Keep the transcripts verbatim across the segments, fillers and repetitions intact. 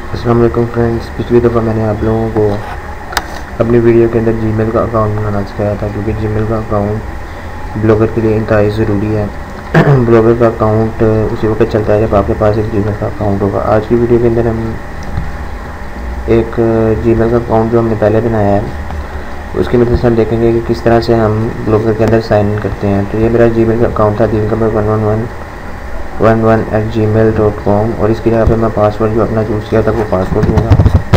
अस्सलाम वालेकुम फ्रेंड्स। पिछली दफ़ा मैंने आप लोगों को अपनी वीडियो के अंदर जीमेल का अकाउंट बनाना सिखाया था, क्योंकि जीमेल का अकाउंट ब्लॉगर के लिए इंतहाई ज़रूरी है। ब्लॉगर का अकाउंट उसी वक्त चलता है जब आपके पास एक जीमेल का अकाउंट होगा। आज की वीडियो के अंदर हम एक जीमेल का अकाउंट जो हमने पहले बनाया है उसकी मदद से हम देखेंगे कि किस तरह से हम ब्लॉगर के अंदर साइन इन करते हैं। तो ये मेरा जीमेल का अकाउंट था दिल कमर one one one one one eight Gmail dot com, और इसकी जगह पे मैं पासवर्ड जो अपना चूज़ किया था वो पासवर्ड दूँगा।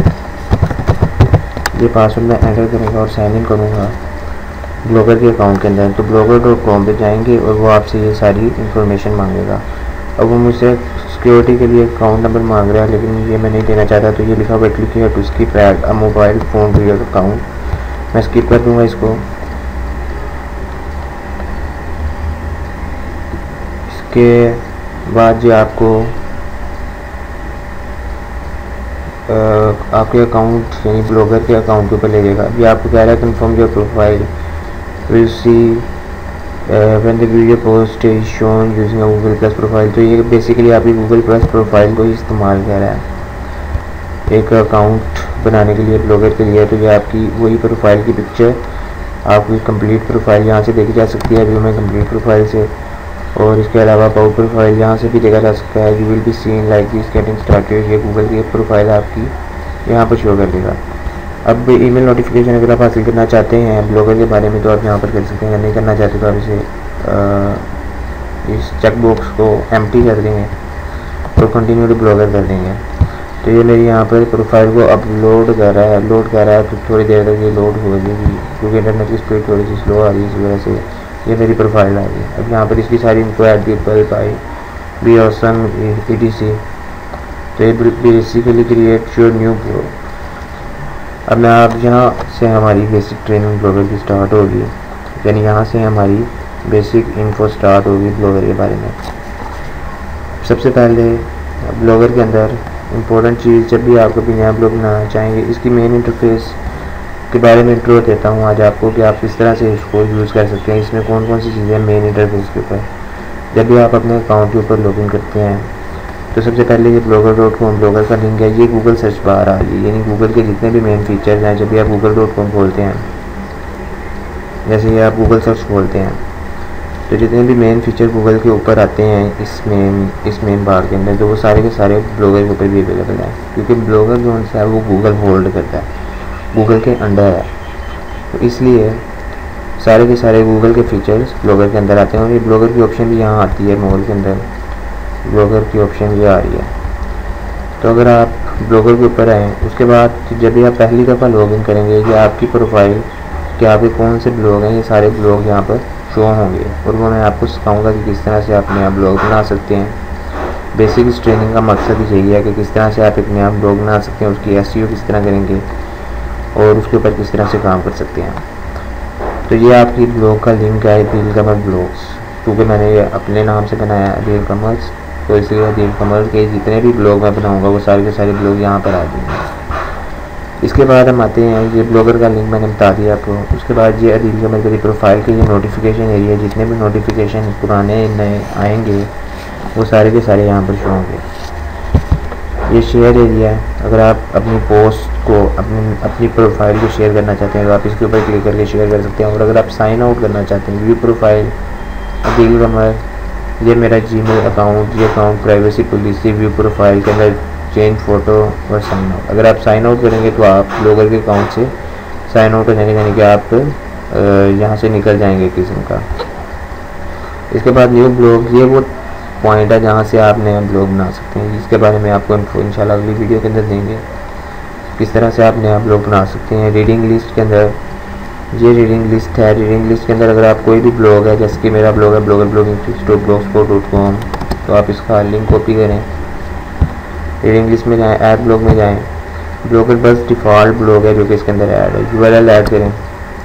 ये पासवर्ड मैं एंटर करूँगा और साइन इन करूँगा ब्लॉगर के अकाउंट के अंदर। तो ब्लॉगर डॉट कॉम पर जाएंगे और वो आपसे ये सारी इंफॉर्मेशन मांगेगा। अब वो मुझसे सिक्योरिटी के लिए अकाउंट नंबर मांग रहा है, लेकिन ये मैं नहीं देना चाहता। तो ये लिखा हुआ click here to skip add a mobile phone to your account, मैं स्किप कर दूँगा इसको। इसके बाद जो आपको आ, आपके अकाउंट यानी ब्लॉगर के अकाउंट के ऊपर ले जाएगा। अभी आपको कह रहा है confirm your profile will see when the video post is shown using a Google plus profile. तो ये बेसिकली आपकी गूगल प्लस प्रोफाइल को ही इस्तेमाल कर रहा है एक अकाउंट बनाने के लिए ब्लॉगर के लिए। तो ये आपकी वही प्रोफाइल की पिक्चर, आपकी कंप्लीट प्रोफाइल यहाँ से देखी जा सकती है व्यू में कंप्लीट प्रोफाइल से। और इसके अलावा अबाउट प्रोफाइल यहाँ से भी देखा जा सकता है। You will be seen like this getting started, ये गूगल की प्रोफाइल आपकी यहाँ पर शो कर देगा। अब ईमेल नोटिफिकेशन अगर आप हासिल करना चाहते हैं ब्लॉगर के बारे में तो आप यहाँ पर कर सकते हैं। नहीं करना चाहते तो आप इसे इस चेक बॉक्स को एम्प्टी कर देंगे और कंटिन्यू टू ब्लॉगर कर देंगे। तो ये मेरी यहाँ पर प्रोफाइल को अपलोड कर रहा है लोड कर रहा है तो थोड़ी देर तक ये लोड हो जाएगी, क्योंकि इंटरनेट की स्पीड थोड़ी सी स्लो आ रही है, इस वजह से ये मेरी प्रोफाइल आ गई है। अब यहाँ पर इसकी सारी इनको add people by be awesome E T C. तो ये बेसिकली क्रिएट योर न्यू ब्लॉग। अब मैं आप यहाँ से हमारी बेसिक ट्रेनिंग ब्लॉगर की स्टार्ट होगी, यानी यहाँ से हमारी बेसिक इन्फो स्टार्ट होगी ब्लॉगर के बारे में। सबसे पहले ब्लॉगर के अंदर इम्पोर्टेंट चीज़, जब भी आप कभी नया ब्लॉग बनाना चाहेंगे इसकी मेन इंटरफेस के बारे में इंट्रो देता हूँ आज आपको कि आप किस तरह से इसको यूज़ कर सकते हैं, इसमें कौन कौन सी चीज़ें मेन इंटरफेस के ऊपर। जब भी आप अपने अकाउंट के ऊपर लॉगिन करते हैं तो सबसे पहले ये ब्लॉगर डॉट कॉम ब्लॉगर का लिंक है, ये गूगल सर्च बार आ रही है, यानी गूगल के जितने भी मेन फीचर्स हैं। जब भी आप गूगल डॉट कॉम खोलते हैं, जैसे ये आप गूगल सर्च खोलते हैं तो जितने भी मेन फीचर गूगल के ऊपर आते हैं इस मेन इस मेन बार के अंदर, तो वो सारे के सारे ब्लॉगर के ऊपर भी अवेलेबल हैं, क्योंकि ब्लॉगर जो है वो गूगल होल्ड करता है, गूगल के अंडर है। तो इसलिए सारे के सारे गूगल के फीचर्स ब्लॉगर के अंदर आते हैं। और ये ब्लॉगर की ऑप्शन भी यहाँ आती है, मोबाइल के अंदर ब्लॉगर की ऑप्शन ये आ रही है। तो अगर आप ब्लॉगर के ऊपर आएँ उसके बाद जब भी आप पहली दफ़ा लॉगिन करेंगे ये आपकी प्रोफाइल कि आपके कौन से ब्लॉग हैं, ये सारे ब्लॉग यहाँ पर शो होंगे। और वो मैं आपको सिखाऊंगा कि किस तरह से आप नया ब्लॉग बना सकते हैं। बेसिक इस ट्रेनिंग का मकसद ही यही है कि किस तरह से आप एक नया ब्लॉग बना सकते हैं, उसकी एस ई ओ किस तरह करेंगे और उसके ऊपर किस तरह से काम कर सकते हैं। तो ये आपकी ब्लॉग का लिंक है दिल कमर ब्लॉग्स, क्योंकि मैंने ये अपने नाम से बनाया है दिल कमर्स, तो इसलिए दिल कमर के जितने भी ब्लॉग मैं बनाऊंगा वो सारे के सारे ब्लॉग यहाँ पर आ जाएंगे। इसके बाद हम आते हैं, ये ब्लॉगर का लिंक मैंने बता दिया आपको। उसके बाद ये दिल कमर मेरी प्रोफाइल के ये नोटिफिकेशन एरिया, जितने भी नोटिफिकेशन पुराने नए आएंगे वो सारे के सारे यहाँ पर शो होंगे। ये शेयर एरिया है, अगर आप अपनी पोस्ट को अपनी अपनी प्रोफाइल को शेयर करना चाहते हैं तो आप इसके ऊपर क्लिक करके शेयर कर सकते हैं। और अगर आप साइन आउट करना चाहते हैं व्यू प्रोफाइल दिल कमर, ये मेरा जीमेल अकाउंट, ये account privacy policy view profile के अंदर चेंज फ़ोटो और साइन आउट। अगर आप साइन आउट करेंगे तो आप ब्लॉगर के अकाउंट से साइन आउट हो जाएंगे, यानी कि आप यहाँ से निकल जाएंगे किस्म का। इसके बाद न्यू ब्लॉग, ये वो पॉइंट है जहाँ से आप नया ब्लॉग बना सकते हैं। इसके बारे में आपको इंशाल्लाह अगली वीडियो के अंदर देंगे किस तरह से आप नया ब्लॉग बना सकते हैं। रीडिंग लिस्ट के अंदर ये रीडिंग लिस्ट है, रीडिंग लिस्ट के अंदर अगर आप कोई भी ब्लॉग है, जैसे कि मेरा ब्लॉग है blogger blogging tips dot blog spot dot com, तो आप इसका लिंक कॉपी करें, रीडिंग लिस्ट में जाएँ, ऐड ब्लॉग में जाएँ, ब्लॉगर बस डिफ़ॉल्ट ब्लॉग है जो कि इसके अंदर ऐड है, यू आर एल ऐड करें,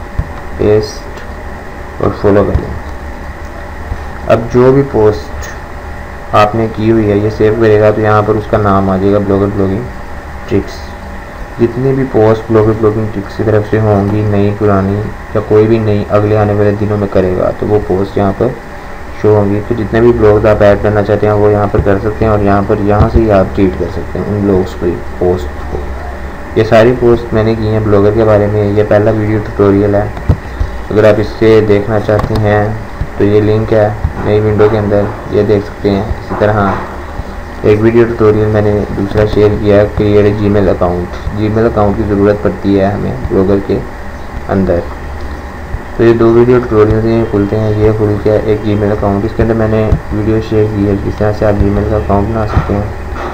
पेस्ट और फॉलो करें। अब जो भी पोस्ट आपने की हुई है ये सेव करेगा तो यहाँ पर उसका नाम आ जाएगा ब्लॉगर ब्लॉगिंग ट्रिक्स। जितनी भी पोस्ट ब्लॉगर ब्लॉगिंग ट्रिक्स की तरफ से होंगी, नई पुरानी या कोई भी नई अगले आने वाले दिनों में करेगा तो वो पोस्ट यहाँ पर शो होंगी। तो जितने भी ब्लॉग्स आप ऐड करना चाहते हैं वो यहाँ पर कर सकते हैं और यहाँ पर यहाँ से ही आप ट्वीट कर सकते हैं उन ब्लॉग्स को, पोस्ट को। ये सारी पोस्ट मैंने की हैं ब्लॉगर के बारे में। ये पहला वीडियो ट्यूटोरियल है। अगर आप इससे देखना चाहते हैं तो ये लिंक है नई विंडो के अंदर, ये देख सकते हैं। इसी तरह एक वीडियो ट्यूटोरियल मैंने दूसरा शेयर किया है, create a Gmail account. Gmail account की ज़रूरत पड़ती है हमें ब्लॉगर के अंदर। तो ये दो वीडियो ट्यूटोरियल ये खुलते हैं। ये खुल गया एक जीमेल अकाउंट, इसके अंदर मैंने वीडियो शेयर की है किस तरह से आप जीमेल का अकाउंट बना सकते हैं।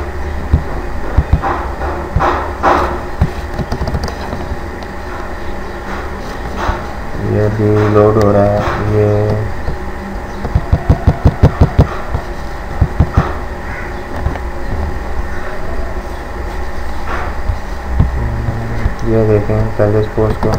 ये भी लोड हो रहा है। ये ये देखें पहले इस पोस्ट को,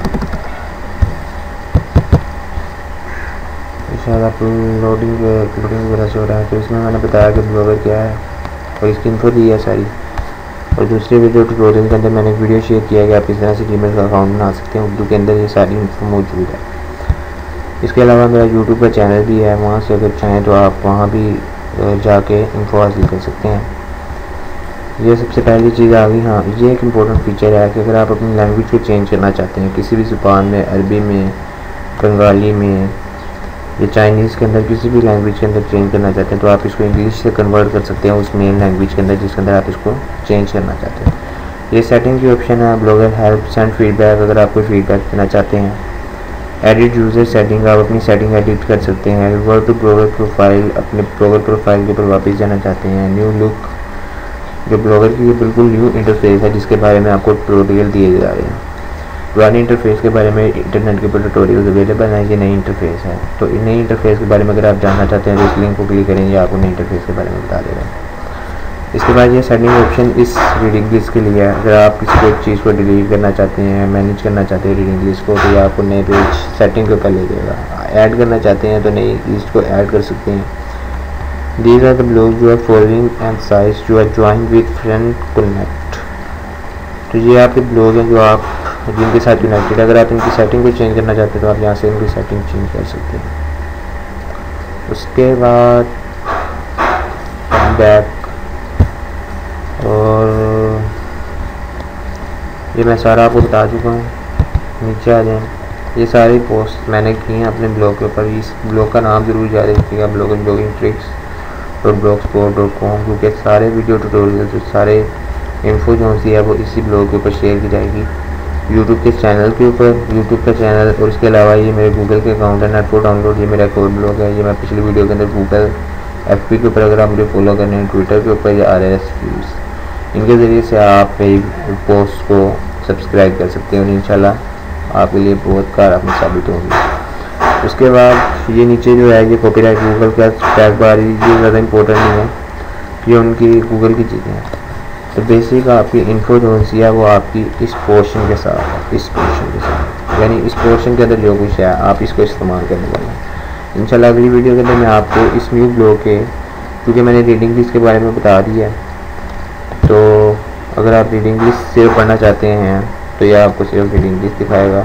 शायद आप लोडिंग लोडिंग वगैरह से हो रहा है। तो इसमें मैंने बताया कि ब्लॉगर क्या है और इसकी इन्फो दी है सारी। और दूसरे वीडियो ट्यूटोरियल के अंदर मैंने एक वीडियो शेयर किया कि आप इस तरह से जीमेल का अकाउंट बना सकते हैं। उर्दू के अंदर ये सारी इन्फो मौजूद है। इसके अलावा मेरा यूट्यूब का चैनल भी है, वहाँ से अगर चाहें तो आप वहाँ भी जाके इन्फो हासिल कर सकते हैं। ये सबसे पहली चीज़ आ गई। हाँ, ये एक इम्पोर्टेंट फीचर है कि अगर आप अपनी लैंग्वेज को चेंज करना चाहते हैं किसी भी ज़ुबान में, अरबी में, बंगाली में या चाइनीज़ के अंदर, किसी भी लैंग्वेज के अंदर चेंज करना चाहते हैं तो आप इसको इंग्लिश से कन्वर्ट कर सकते हैं उस मेन लैंग्वेज के अंदर जिसके अंदर आप इसको चेंज करना चाहते हैं। ये सेटिंग की ऑप्शन है। ब्लॉगर हेल्प, सेंड फीडबैक, अगर आप कोई फीडबैक देना चाहते हैं। एडिट यूज़र सेटिंग, आप अपनी सेटिंग एडिट कर सकते हैं। रिवर्ट टू ब्लॉगर प्रोफाइल, अपने ब्लॉगर प्रोफाइल के ऊपर वापस जाना चाहते हैं। न्यू लुक, जो ब्लॉगर की ये बिल्कुल न्यू इंटरफेस है जिसके बारे में आपको ट्यूटोरियल दिए जा रहे हैं। पुरानी इंटरफेस के बारे में इंटरनेट के ऊपर ट्यूटोरियल अवेलेबल है। ये नई इंटरफेस है। तो नई इंटरफेस के बारे में अगर आप जानना चाहते हैं तो इस लिंक को क्लिक करेंगे, आपको नई इंटरफेस के बारे में बता देगा। इसके बाद ये सेटिंग ऑप्शन इस रीडिंग लिस्ट के लिए है। अगर आप किसी को एक चीज़ को डिलीट करना चाहते हैं, मैनेज करना चाहते हैं रीडिंग लिस्ट को, तो ये आपको नए पेज सेटिंग के ऊपर ले जाएगा। ऐड करना चाहते हैं तो नई लिस्ट को ऐड कर सकते हैं। These are the blogs you are following and sites you are joined with friend connect। तो ये आपके ब्लॉग हैं जो आप जिनके साथ कनेक्टेड। अगर आप इनकी सेटिंग को चेंज करना चाहते हैं तो आप यहाँ से इनकी सेटिंग चेंज कर सकते हैं। उसके बाद बैक, और ये मैं सारा आपको बता चुका हूँ। नीचे आ जाएं। ये सारी पोस्ट मैंने की हैं अपने ब्लॉग के ऊपर। इस ब्लॉग का नाम ज़रूर याद रखिएगा, blogging blogging tricks dot blog spot dot com, क्योंकि सारे वीडियो ट्यूटोरियल जो सारे इन्फो जो सी है वो इसी ब्लॉग के ऊपर शेयर की जाएगी यूट्यूब के चैनल के ऊपर। यूट्यूब का चैनल और इसके अलावा ये मेरे गूगल के अकाउंट है, नेट फॉर डाउनलोड, ये मेरा एक और ब्लॉग है। ये मैं पिछली वीडियो के अंदर गूगल एफ पी के ऊपर अगर आप मुझे फॉलो करने हैं, ट्विटर के ऊपर या आर एस व्यूज़, इनके ज़रिए से आप मेरी पोस्ट को सब्सक्राइब कर सकते हैं और इंशाल्लाह आपके लिए बहुत कारगर साबित होंगी। उसके बाद ये नीचे जो है ये कॉपीराइट गूगल का टैग बार, ये ज़्यादा इंपॉर्टेंट नहीं है, ये उनकी गूगल की चीज़ें हैं। तो बेसिक आपकी इन्फो जो सी है वो आपकी इस पोर्शन के साथ है, इस पोर्शन के साथ, यानी इस पोर्शन के अंदर जो कुछ है आप इसको इस्तेमाल करने वाले हैं। इंशाल्लाह अगली वीडियो के अंदर मैं आपको इस न्यू ब्लॉग के, क्योंकि मैंने रीडिंग लिस्ट के बारे में बता दिया है, तो अगर आप रीडिंग लिस्ट सेव पढ़ना चाहते हैं तो यह आपको सिर्फ रीडिंग लिस्ट दिखाएगा,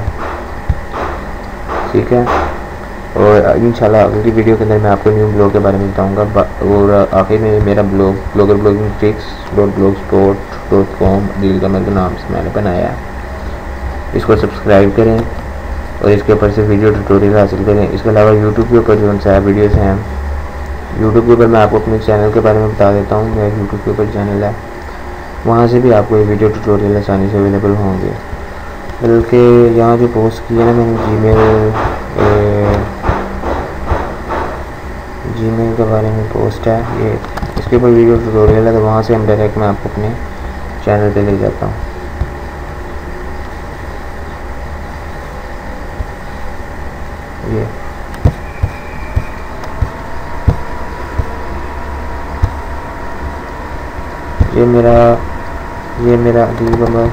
ठीक है। और इंशाल्लाह अगली वीडियो के अंदर मैं आपको न्यू ब्लॉग के बारे में बताऊंगा। और आखिर में मेरा blog blogger blogging tricks dot blog spot dot com Dil Kamal के नाम से मैंने बनाया है, इसको सब्सक्राइब करें और इसके ऊपर से वीडियो ट्यूटोरियल हासिल करें। इसके अलावा यूट्यूब के ऊपर जो सा वीडियोज़ हैं, यूट्यूब के ऊपर मैं आपको अपने चैनल के बारे में बता देता हूँ। मेरा यूट्यूब के ऊपर चैनल है, वहाँ से भी आपको ये वीडियो ट्यूटोरियल आसानी से अवेलेबल होंगे। बल्कि यहाँ जो पोस्ट की है ना मैंने जीमेल जीमेल के बारे में पोस्ट है, ये इसके ऊपर वीडियो ट्यूटोरियल है, तो वहाँ से हम डायरेक्ट मैं आपको अपने चैनल पे ले जाता हूँ। ये ये मेरा ये मेरा दिल कमल,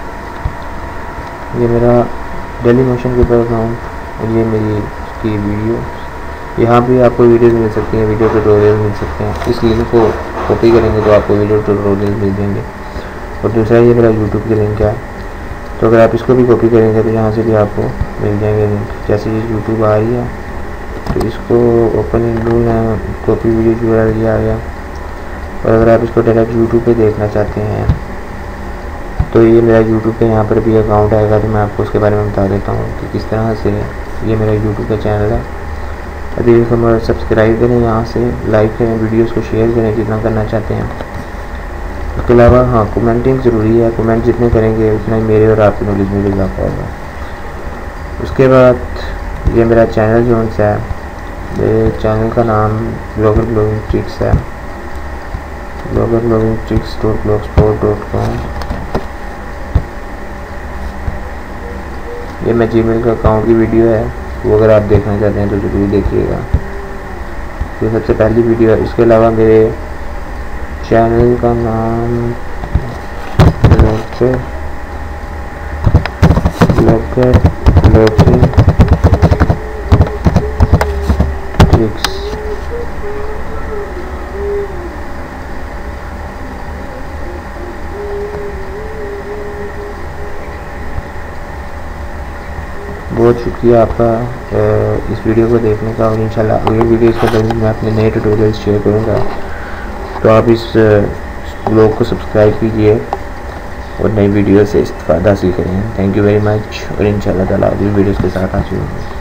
ये मेरा डेली मोशन के ऊपर अकाउंट, और ये मेरी इसकी वीडियो। यहाँ भी आपको वीडियोस मिल सकती हैं, वीडियो ट्यूटोरियल मिल सकते हैं। इस लिंक को कॉपी करेंगे तो आपको वीडियो ट्यूटोरियल मिल जाएंगे। और दूसरा ये मेरा यूट्यूब के लिंक है, तो अगर आप इसको भी कॉपी करेंगे तो यहाँ से भी आपको मिल जाएंगे लिंक। जैसे ये यूट्यूब आ रही है, तो इसको ओपन इन रूल है, कॉपी वीडियो यूआरएल दिया आ गया। और अगर आप इसको डायरेक्ट यूट्यूब पे देखना चाहते हैं तो ये मेरा यूट्यूब पे यहाँ पर भी अकाउंट आएगा, तो मैं आपको उसके बारे में बता देता हूँ कि किस तरह से ये मेरा यूट्यूब का चैनल है। अभी इसको सब्सक्राइब करें, यहाँ से लाइक करें, वीडियोस को शेयर करें जितना करना चाहते हैं। उसके अलावा हाँ कमेंटिंग ज़रूरी है, कमेंट जितने करेंगे उतना ही मेरे और आपकी नॉलेज में इजाफा होगा। उसके बाद ये मेरा चैनल जो है, मेरे चैनल का नाम ब्लॉगर ब्लॉगिंग ट्रिक्स है, blogger blogging tricks dot blog spot dot com. ये मैं जीमेल का अकाउंट की वीडियो है, वो अगर आप देखना चाहते हैं तो ज़रूर देखिएगा, ये सबसे पहली वीडियो है। इसके अलावा मेरे चैनल का नाम ब्लॉगर ब्लॉगर ब्लॉगिंग ट्रिक्स। बहुत शुक्रिया आपका इस वीडियो को देखने का, और इंशाल्लाह अगली वीडियो के बाद मैं अपने नए ट्यूटोरियल्स शेयर करूँगा, तो आप इस ब्लॉग को सब्सक्राइब कीजिए और नई वीडियो से इस्तेफादा हासिल करें। थैंक यू वेरी मच, और इंशाल्लाह ताला अगली वीडियोस के साथ हाजिर होंगे।